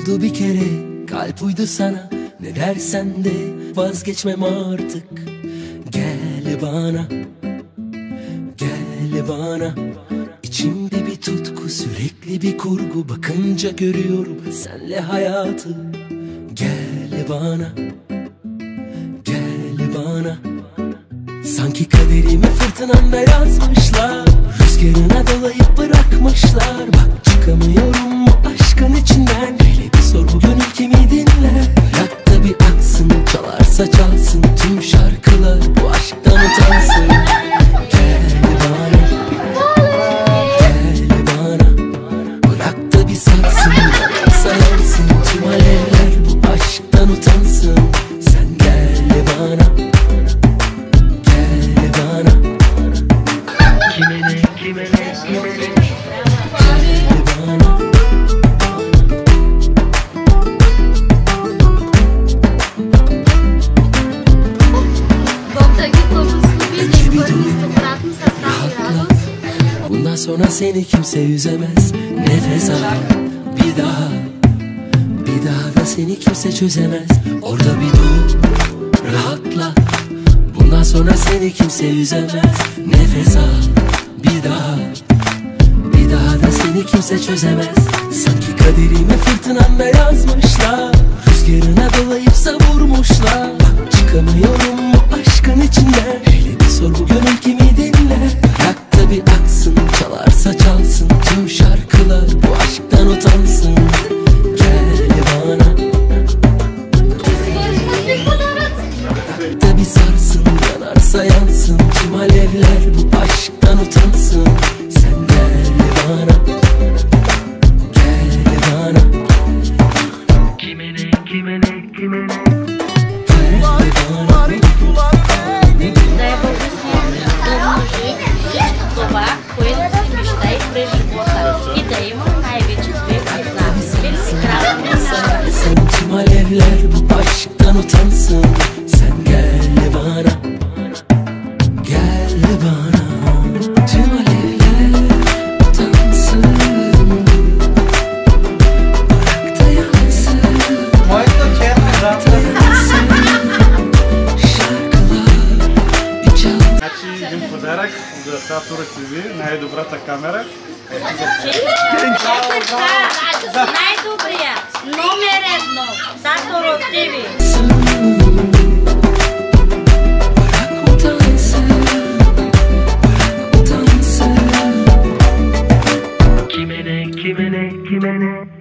oldu bir kere, kalp uydu sana. Ne dersen de vazgeçmem artık. Gel bana, gel bana. İçimde bir tutku, sürekli bir kurgu. Bakınca görüyorum senle hayatı. Gel bana, gel bana. Sanki kaderimi fırtınamda yazmışlar. Rüzgarına dolayıp bırakmışlar. Bak çıkamıyorum bu aşkın içinden. Hele bir sor bu gönül kimi dinler. Bırak da bir aksın, çalarsa çalsın tüm şarkılar bu aşktan utansın. Gel bana, gel bana. Bırak da bir sarsın, yanarsa yansın tüm alevler bu aşktan utansın. Sen gel bana, gel bana. Kime ne, kime ne, kime ne? Gel bana. Bundan sonra seni kimse üzemez. Nefes al bir daha, bir daha da seni kimse çözemez. Orada bir dur, rahatla. Bundan sonra seni kimse üzemez. Nefes al bir daha, bir daha da seni kimse çözemez. Sanki kaderimi fırtınamda yazmışlar. Rüzgarına dolayıp savurmuşlar. Bak çıkamıyorum bu aşkın içinden. Hele bir sor bu gönül kimi dinler. Bırak da bir aksın, çalarsa çalsın tüm şarkılar bu aşktan utansın. Gel bana, bırak da bir sarsın, yanarsa yansın tüm alevler bu aşktan utansın. Sen gel bana, gel bana. Kime ne, kime ne, kime ne? Tüm alevler bu aşktan utansın. Sen gel bana, gel bana. Tüm alevler utansın. Bırak da yansın, bırak da yansın. Şarkılar bir çal. Значи един подарък за Сатура TV, най-добрата камера. Най-добрия, номер 1, Сатура TV. Bırak utansın, bırak utansın. Kime ne, kime ne, kime ne?